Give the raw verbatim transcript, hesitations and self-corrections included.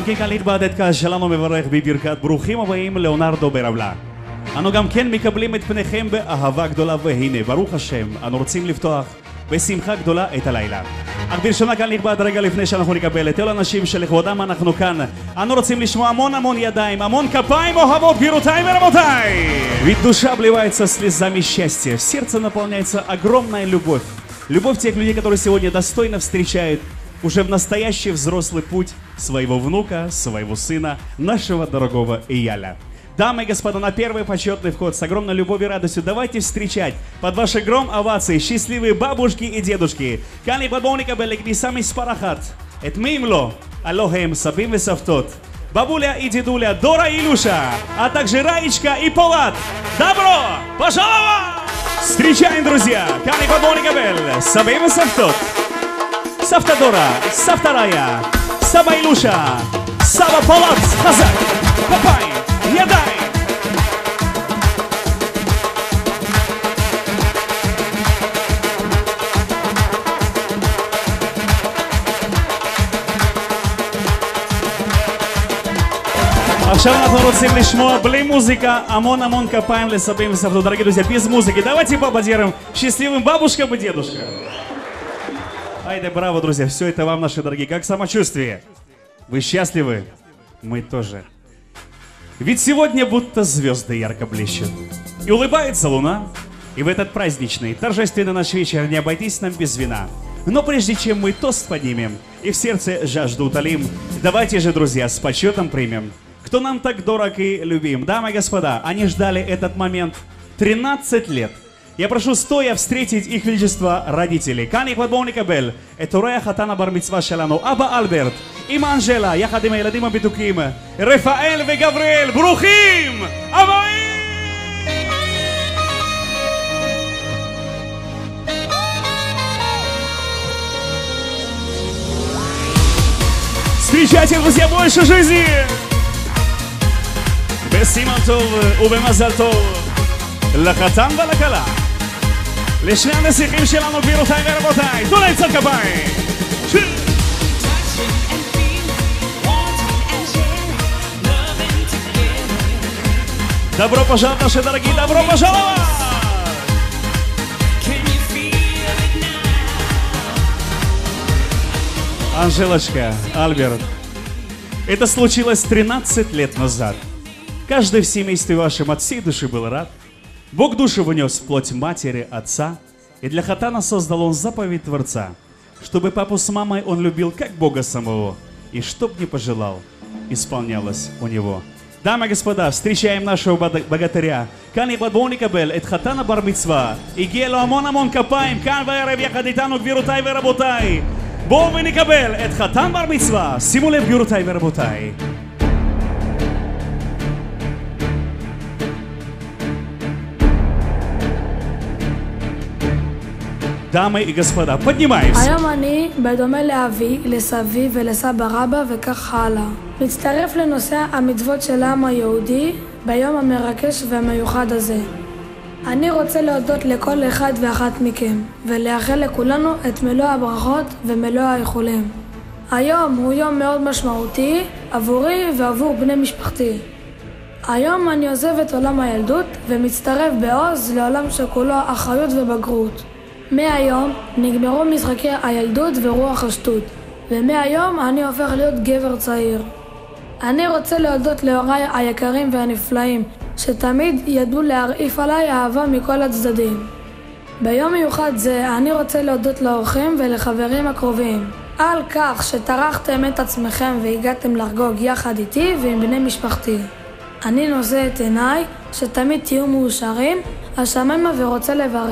כן כאן להתבעד קהל שלנו מברך בברכת ברוכים הבאים לאונרדו ברבלה. אנו גם כן מקבלים את פניכם באהבה גדולה, והנה ברוך השם אנו רוצים לפתוח בשמחה גדולה את הלילה. אך ברשונה כאן נכבד רגע לפני שאנחנו נקבל את אלה אנשים שלכבודם אנחנו כאן, אנו רוצים לשמוע המון המון ידיים, המון копаем אוהבות, гирутай работай! Ведь душа обливается слезами счастья, в сердце наполняется огромная любовь. Любовь тех людей, которые сегодня достойно встречают уже в настоящий взрослый путь своего внука, своего сына, нашего дорогого Ияля. Дамы и господа, на первый почетный вход с огромной любовью и радостью давайте встречать под ваши гром овации счастливые бабушки и дедушки. כאן בואו נקבל לכניסה מספר אחת את מי אם לא, הלא הם סבים וסבתות, бабуля и дедуля Дора и Илюша, а также Раечка и Полат. Добро пожаловать! Встречаем, друзья! כאן בואו נקבל סבים וסבתות, סבתא דורה, סבתא ראיה, סבא אילושה, סבא פולט, חזק, כפיים, ידיים. עכשיו אנחנו רוצים לשמוע בלי музыка המון המון כפיים לסבים וסבתות. Дорогие друзья, без музыки. Давайте поаплодируем счастливым бабушкам и дедушкам. Айда, браво, друзья, все это вам, наши дорогие. Как самочувствие? Вы счастливы? Мы тоже. Ведь сегодня будто звезды ярко блещут. И улыбается луна. И в этот праздничный, торжественный наш вечер не обойтись нам без вина. Но прежде чем мы тост поднимем и в сердце жажду утолим, давайте же, друзья, с почетом примем, кто нам так дорог и любим. Дамы и господа, они ждали этот момент тринадцать лет. Я прошу стоя встретить их величество родителей. כאן נכבד בואו נקבל את הורי החתן הבר מצווה שלנו, אבא אלברט, אמא אנג'לה, יחד עם הילדים המתוקים, רפאל וגבריאל. ברוכים הבאים! Встречайте, друзья, больше жизни! בסימן טוב ובמזל טוב לחתן ולכלה, לשני הנסיכים שלנו, גבירותיי ורבותיי, תנו להם קצת כפיים. Добро пожаловать, наши дорогие, добро пожаловать! Анжелочка, Альберт, это случилось тринадцать лет назад. Каждый в семействе вашем от всей души был рад. Бог душу внес в плоть матери, отца, и для хатана создал он заповедь Творца, чтобы папу с мамой он любил как Бога самого, и чтоб не пожелал, исполнялось у него. Дамы и господа, встречаем нашего богатыря. כאן בואו נקבל את חתן הבר מצווה. הגיע לו המון המון כפיים כאן בערב יחד איתנו, גבירותיי ורבותיי. בואו ונקבל את חתן בר מצווה. שימו לב, גבירותיי ורבותיי. дамы и господа, поднимаемся. היום אני, בדומה לאבי, לסבי ולסבא רבא וכך הלאה, מצטרף לנושא המצוות של העם היהודי ביום המרגש והמיוחד הזה. אני רוצה להודות לכל אחד ואחת מכם ולאחל לכולנו את מלוא הברכות ומלוא האיחולים. היום הוא יום מאוד משמעותי עבורי ועבור בני משפחתי. היום אני עוזב את עולם הילדות ומצטרף בעוז לעולם שכולו אחריות ובגרות. מהיום נגמרו משחקי הילדות ורוח השטות, ומהיום אני הופך להיות גבר צעיר. אני רוצה להודות להוריי היקרים והנפלאים, שתמיד ידעו להרעיף עליי אהבה מכל הצדדים. ביום מיוחד זה אני רוצה להודות לאורחים ולחברים הקרובים, על כך שטרחתם את עצמכם והגעתם לחגוג יחד איתי ועם בני משפחתי. אני נושא את עיניי שתמיד תהיו מאושרים, השמיימה ורוצה לברך